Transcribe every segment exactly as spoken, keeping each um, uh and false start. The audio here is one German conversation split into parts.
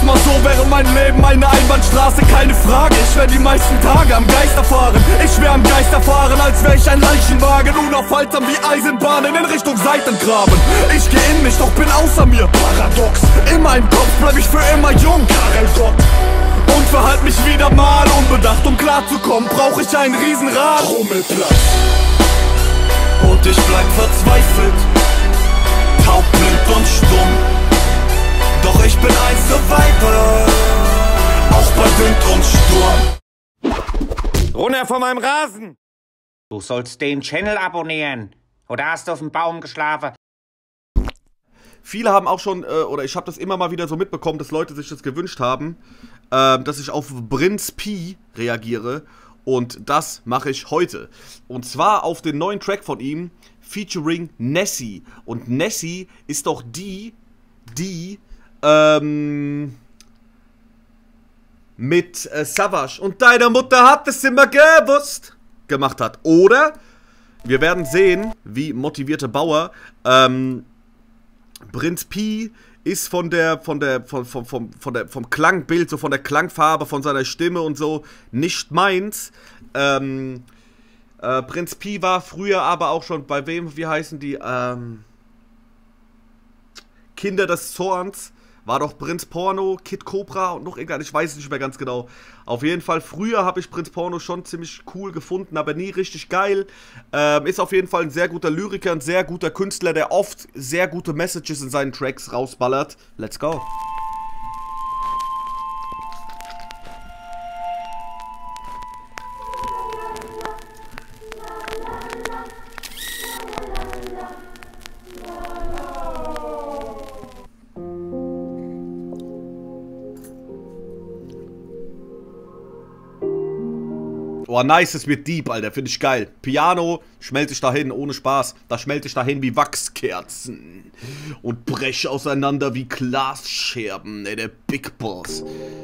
mal so, wäre mein Leben eine Einbahnstraße, keine Frage. Ich wär die meisten Tage am Geister fahren. Ich wär am Geister fahren, als wär ich ein Leichenwagen, unaufhaltsam wie Eisenbahnen in Richtung Seitengraben. Ich geh in mich, doch bin außer mir, paradox. In meinem Kopf bleib ich für immer jung, Karel Gott. Und verhalt mich wieder mal unbedacht, um klarzukommen, brauch ich einen Riesenrad. Rummelplatz. Und ich bleib verzweifelt, taub, blind und stumm. Doch ich bin ein Survivor, auch bei Wind und Sturm. Runter von meinem Rasen! Du sollst den Channel abonnieren. Oder hast du auf dem Baum geschlafen? Viele haben auch schon, äh, oder ich habe das immer mal wieder so mitbekommen, dass Leute sich das gewünscht haben, äh, dass ich auf Prinz Pi reagiere. Und das mache ich heute. Und zwar auf den neuen Track von ihm, featuring Nessie. Und Nessie ist doch die, die, ähm, mit äh, Savage und deine Mutter hat es immer gewusst gemacht hat. Oder wir werden sehen, wie motivierte Bauer, ähm, Prinz Pi ist von der, von der, von, von, von, von der, vom Klangbild, so von der Klangfarbe, von seiner Stimme und so, nicht meins. Ähm, äh, Prinz Pi war früher aber auch schon, bei wem, wie heißen die, ähm, Kinder des Zorns, war doch Prinz Porno, Kid Cobra und noch irgendwas, ich weiß es nicht mehr ganz genau. Auf jeden Fall, früher habe ich Prinz Porno schon ziemlich cool gefunden, aber nie richtig geil. Ähm, ist auf jeden Fall ein sehr guter Lyriker, ein sehr guter Künstler, der oft sehr gute Messages in seinen Tracks rausballert. Let's go. Oh, nice, es wird deep, Alter. Finde ich geil. Piano schmelze ich dahin, ohne Spaß. Da schmelze ich dahin wie Wachskerzen. Und breche auseinander wie Glasscherben. Ey, der Big Boss.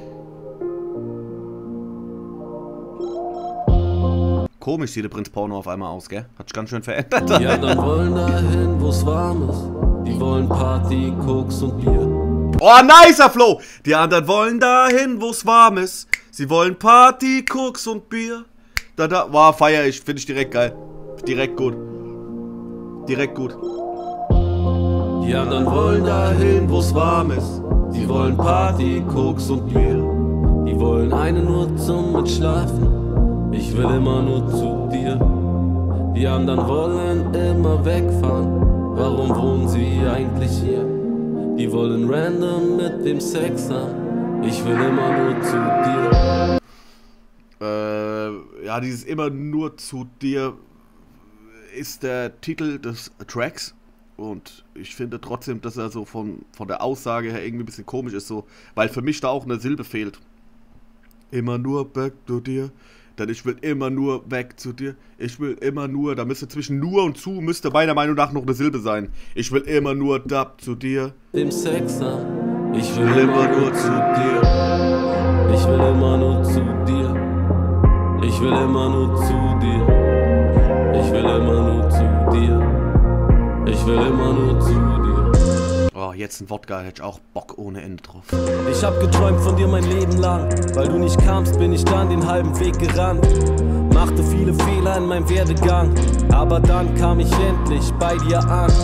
Komisch sieht der Prinz Porno auf einmal aus, gell? Hat sich ganz schön verändert. Die anderen wollen dahin, wo's warm ist. Die wollen Party, Koks und Bier. Oh, nicer Flow. Die anderen wollen dahin, wo's warm ist. Sie wollen Party, Koks und Bier. Da, da, wow, feier ich, finde ich direkt geil. Direkt gut. Direkt gut. Die anderen wollen dahin, wo's warm ist. Sie wollen Party, Koks und Bier. Die wollen eine nur zum Mitschlafen. Ich will immer nur zu dir. Die anderen wollen immer wegfahren. Warum wohnen sie eigentlich hier? Die wollen random mit dem Sex haben. Ich will immer nur zu dir. Äh, ja, dieses immer nur zu dir ist der Titel des Tracks. Und ich finde trotzdem, dass er so von, von der Aussage her irgendwie ein bisschen komisch ist, so, weil für mich da auch eine Silbe fehlt. Immer nur back zu dir. Denn ich will immer nur weg zu dir. Ich will immer nur, da müsste zwischen nur und zu, müsste meiner Meinung nach noch eine Silbe sein. Ich will immer nur da zu dir. Dem Sex haben. Ich will immer nur zu dir. Ich will immer nur zu dir. Ich will immer nur zu dir. Ich will immer nur zu dir. Ich will immer nur zu dir. Oh, jetzt ein Wodka, hätte ich auch Bock ohne Ende drauf. Ich hab geträumt von dir mein Leben lang. Weil du nicht kamst, bin ich dann den halben Weg gerannt. Machte viele Fehler in meinem Werdegang. Aber dann kam ich endlich bei dir an.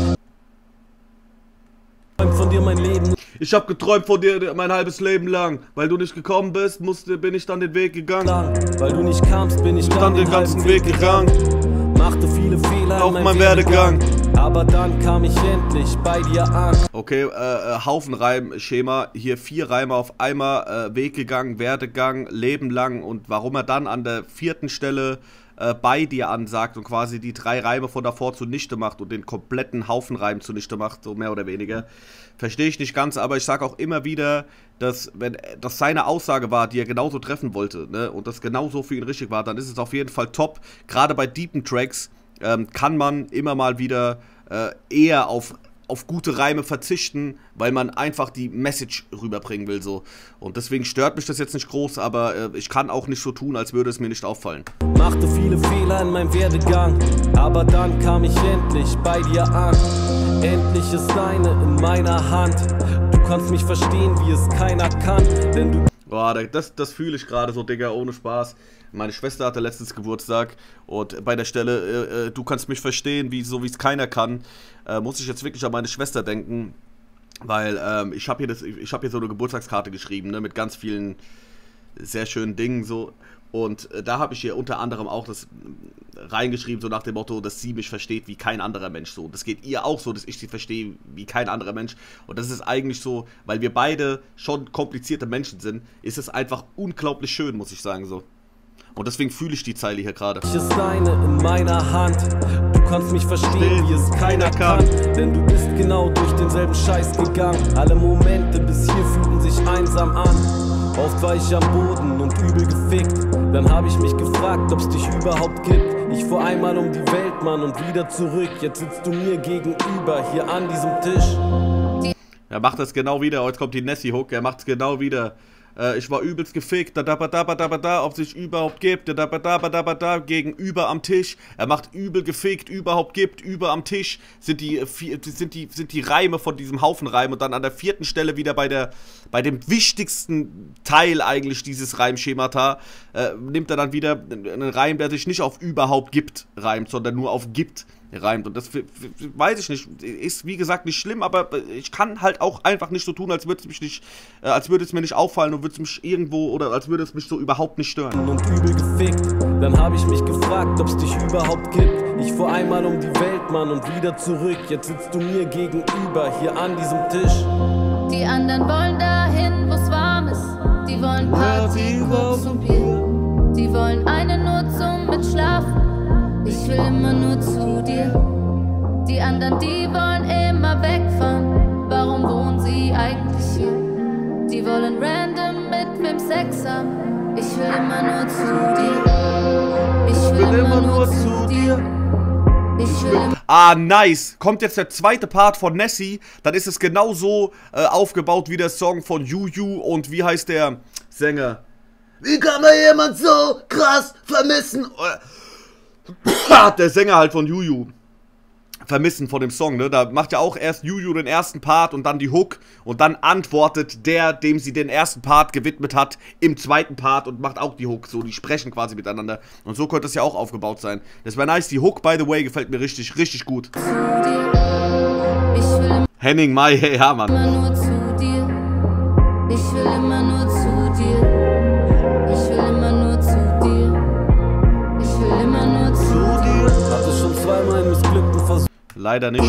Von dir mein Leben. Ich hab geträumt von dir mein halbes Leben lang. Weil du nicht gekommen bist, musste, bin ich dann den Weg gegangen. Weil du nicht kamst, bin ich dann, dann den ganzen Weg gegangen. Machte viele Fehler auf meinem Werdegang. Aber dann kam ich endlich bei dir an. Okay, äh, Haufenreim-Schema. Hier vier Reime auf einmal. Äh, Weg gegangen, Werdegang, Leben lang. Und warum er dann an der vierten Stelle äh, bei dir ansagt und quasi die drei Reime von davor zunichte macht und den kompletten Haufenreim zunichte macht, so mehr oder weniger. Verstehe ich nicht ganz, aber ich sage auch immer wieder, dass wenn das seine Aussage war, die er genauso treffen wollte, ne, und das genauso für ihn richtig war, dann ist es auf jeden Fall top. Gerade bei deepen Tracks ähm, kann man immer mal wieder äh, eher auf, auf gute Reime verzichten, weil man einfach die Message rüberbringen will, so. Und deswegen stört mich das jetzt nicht groß, aber äh, ich kann auch nicht so tun, als würde es mir nicht auffallen. Machte viele Fehler in meinem Werdegang, aber dann kam ich endlich bei dir an. Endlich ist deine in meiner Hand. Du kannst mich verstehen, wie es keiner kann, denn du... Boah, das, das fühle ich gerade so, Digga, ohne Spaß. Meine Schwester hatte letztens Geburtstag und bei der Stelle, äh, du kannst mich verstehen, wie so wie es keiner kann, äh, muss ich jetzt wirklich an meine Schwester denken, weil ähm, ich habe hier, das, ich hab hier so eine Geburtstagskarte geschrieben, ne, mit ganz vielen sehr schönen Dingen so. Und äh, da habe ich hier unter anderem auch das reingeschrieben, so nach dem Motto, dass sie mich versteht wie kein anderer Mensch. So, das geht ihr auch so, dass ich sie verstehe wie kein anderer Mensch. Und das ist eigentlich so, weil wir beide schon komplizierte Menschen sind, ist es einfach unglaublich schön, muss ich sagen so. Und deswegen fühle ich die Zeile hier gerade. Ich ist deine in meiner Hand. Du kannst mich verstehen, wie es keiner kann. Denn du bist genau durch denselben Scheiß gegangen. Alle Momente bis hier fühlten sich einsam an. Oft war ich am Boden und übel gefickt. Dann habe ich mich gefragt, ob's dich überhaupt gibt. Ich fuhr einmal um die Welt, Mann, und wieder zurück. Jetzt sitzt du mir gegenüber, hier an diesem Tisch. Er macht das genau wieder. Jetzt kommt die Nessie-Hook. Er macht es genau wieder. Äh, ich war übelst gefickt, da da da da da da, ob sich überhaupt gibt, da da da da da da, gegenüber am Tisch. Er macht übel gefickt, überhaupt gibt, über am Tisch sind die sind die sind die Reime von diesem Haufenreim und dann an der vierten Stelle wieder bei der bei dem wichtigsten Teil eigentlich dieses Reimschemata äh, nimmt er dann wieder einen Reim, der sich nicht auf überhaupt gibt reimt, sondern nur auf gibt reimt. Und das weiß ich nicht, ist wie gesagt nicht schlimm, aber ich kann halt auch einfach nicht so tun, als würde es mich nicht, äh, als würde es mir nicht auffallen und würde es mich irgendwo, oder als würde es mich so überhaupt nicht stören. Und übel gefickt, dann habe ich mich gefragt, ob es dich überhaupt gibt. Ich fuhr einmal um die Welt, Mann, und wieder zurück. Jetzt sitzt du mir gegenüber, hier an diesem Tisch. Die anderen wollen dahin, wo's warm ist. Die wollen Party, Koks und Bier. Die wollen eine nur zum Mitschlafen. Ich will immer nur zu dir. Die anderen, die wollen immer wegfahren. Warum wohnen sie eigentlich hier? Die wollen random mit wem Sex haben. Ich will immer nur zu dir. Ich will immer nur zu dir. Ich will. Ah, nice. Kommt jetzt der zweite Part von Nessie. Dann ist es genauso äh, aufgebaut wie der Song von Juju und wie heißt der Sänger? Wie kann man jemand so krass vermissen? Der Sänger halt von Juju. Vermissen von dem Song, ne? Da macht ja auch erst Juju den ersten Part und dann die Hook und dann antwortet der, dem sie den ersten Part gewidmet hat, im zweiten Part und macht auch die Hook. So, die sprechen quasi miteinander. Und so könnte es ja auch aufgebaut sein. Das wäre nice. Die Hook, by the way, gefällt mir richtig, richtig gut. Henning Mai, hey, ja, Mann. Immer nur zu dir. Ich will immer nur zu dir. Ich will immer nur zu dir. Ich will immer nur zu dir. Hatte schon zweimal einen missglückten Versuch. Leider nicht. Ich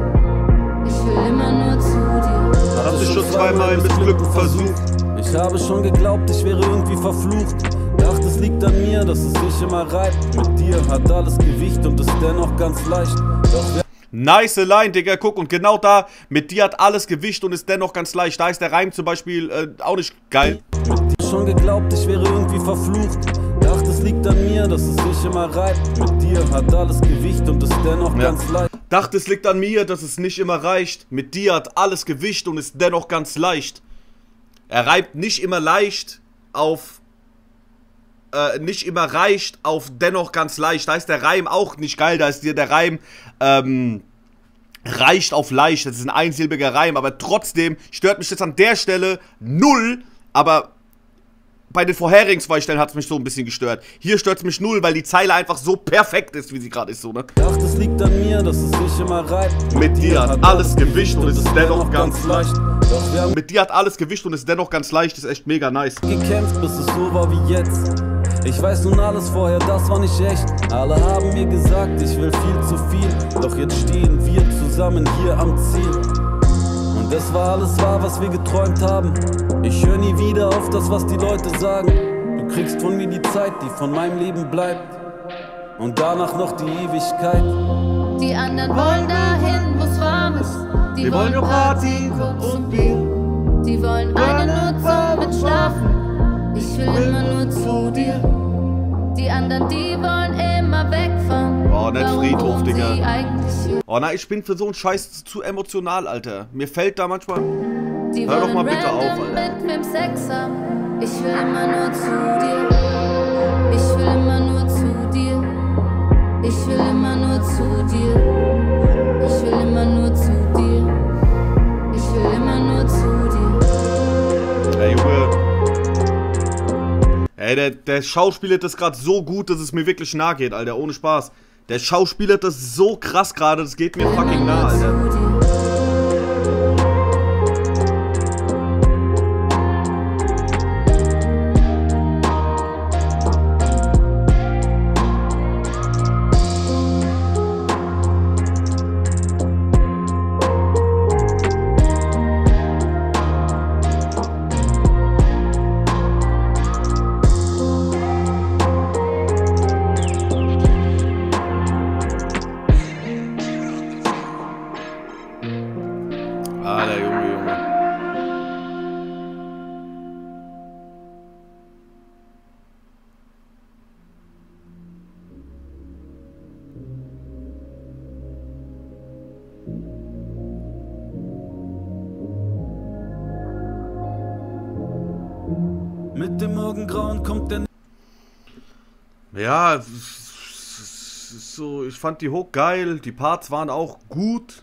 will immer nur zu dir. Hatte schon zweimal einen missglückten Versuch. Ich habe schon geglaubt, ich wäre irgendwie verflucht. Dachte, es liegt an mir, dass es sich immer reibt. Mit dir hat alles Gewicht und ist dennoch ganz leicht. Doch wir Nice Line, Digga, guck, und genau da, mit dir hat alles Gewicht und ist dennoch ganz leicht. Da ist der Reim zum Beispiel äh, auch nicht geil. Mit dir schon geglaubt, ich wäre irgendwie verflucht. Dachte, es liegt an mir, dass es sich immer reibt. Mit dir hat alles Gewicht und ist dennoch Ja. ganz leicht. Dachte, es liegt an mir, dass es nicht immer reicht. Mit dir hat alles Gewicht und ist dennoch ganz leicht. Er reibt nicht immer leicht auf, äh, nicht immer reicht auf dennoch ganz leicht. Da ist der Reim auch nicht geil, da ist dir der Reim, ähm, reicht auf leicht. Das ist ein einsilbiger Reim, aber trotzdem stört mich das an der Stelle null, aber bei den vorherigen zwei Stellen hat es mich so ein bisschen gestört. Hier stört es mich null, weil die Zeile einfach so perfekt ist, wie sie gerade ist, so, ne? Dachte, es liegt an mir, dass es sich immer reibt. Mit dir hat alles Gewicht und ist dennoch ganz leicht. Doch wir haben Mit dir hat alles Gewicht und ist dennoch ganz leicht, ist echt mega nice. gekämpft, bis es so war wie jetzt. Ich weiß nun alles vorher, das war nicht echt. Alle haben mir gesagt, ich will viel zu viel. Doch jetzt stehen wir zusammen hier am Ziel. Und das war alles wahr, was wir geträumt haben. Ich höre nie wieder auf das, was die Leute sagen. Du kriegst von mir die Zeit, die von meinem Leben bleibt. Und danach noch die Ewigkeit. Die anderen wollen dahin, wo's warm ist. Die, Die wollen nur Party und Bier. Die wollen eine nur zum Mitschlafen. Ich will immer nur zu dir. Die anderen, die wollen immer wegfahren. Oh, nicht Warum Friedhof, wohnen Digga. sie eigentlich hier? Oh nein, ich bin für so einen Scheiß zu emotional, Alter. Mir fällt da manchmal... Die Hör doch wollen mal bitte random auf, Alter. mit wem Sex haben. Ich will immer nur zu dir. Ich will immer nur zu dir. Ich will immer nur zu dir. Ich will immer nur zu dir. Ich will immer nur zu dir. Ey, der, der schauspielert das gerade so gut, dass es mir wirklich nahe geht, Alter, ohne Spaß. Der schauspielert das so krass gerade, das geht mir fucking nah, Alter. Ah, der Junge, Junge. Mit dem Morgengrauen kommt der... Ja, so, ich fand die Hook geil, die Parts waren auch gut.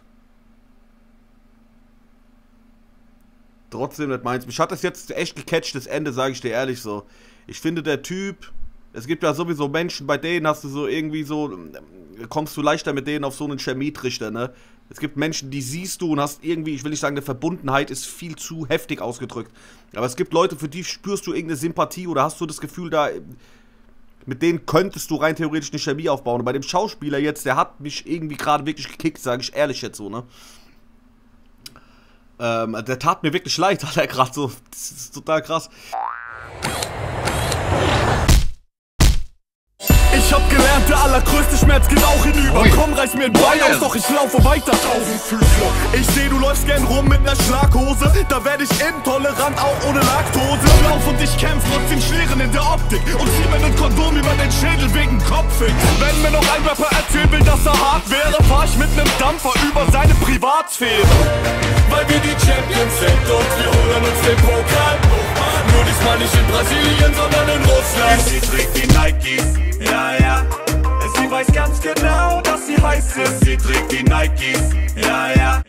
Trotzdem nicht meins. Mich hat das jetzt echt gecatcht, das Ende, sage ich dir ehrlich so. Ich finde, der Typ, es gibt ja sowieso Menschen, bei denen hast du so irgendwie so, kommst du leichter mit denen auf so einen Chemietrichter, ne? Es gibt Menschen, die siehst du und hast irgendwie, ich will nicht sagen, eine Verbundenheit ist viel zu heftig ausgedrückt. Aber es gibt Leute, für die spürst du irgendeine Sympathie oder hast du das Gefühl, da, mit denen könntest du rein theoretisch eine Chemie aufbauen. Und bei dem Schauspieler jetzt, der hat mich irgendwie gerade wirklich gekickt, sage ich ehrlich jetzt so, ne? Ähm, der tat mir wirklich leid, hat er gerade so. Das ist total krass. Ich hab gelernt, der allergrößte Schmerz geht auch hinüber. Oi. Komm, reiß mir ein Bein aus, doch ich laufe weiter. Ich seh, du läufst gern rum mit ner Schlaghose. Da werd ich intolerant, auch ohne Laktose. Lauf und ich kämpf trotzdem Schlieren in der Optik. Und zieh mir nen Kondom über den Schädel wegen Kopfweg. Wenn mir noch ein Rapper erzählen will, dass er hart wäre, fahr ich mit nem Dampfer über seine Privatsphäre. Weil wir die Champions sind und wir holen uns den Pokal. Nur diesmal nicht in Brasilien, sondern in Russland. Sie trägt die Nikes, ja, ja. Sie weiß ganz genau, dass sie heiß ist. Sie trägt die Nikes, ja, ja.